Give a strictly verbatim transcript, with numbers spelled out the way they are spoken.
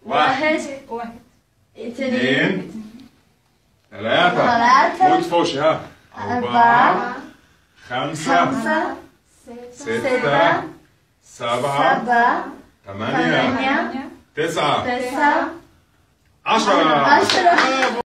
واحد واحد اثنين ثلاثة ثلاثة مو تفوشي ها أربعة خمسة خمسة ستة ستة سبعة سبعة ثمانية ثمانية تسعة تسعة عشرة عشرة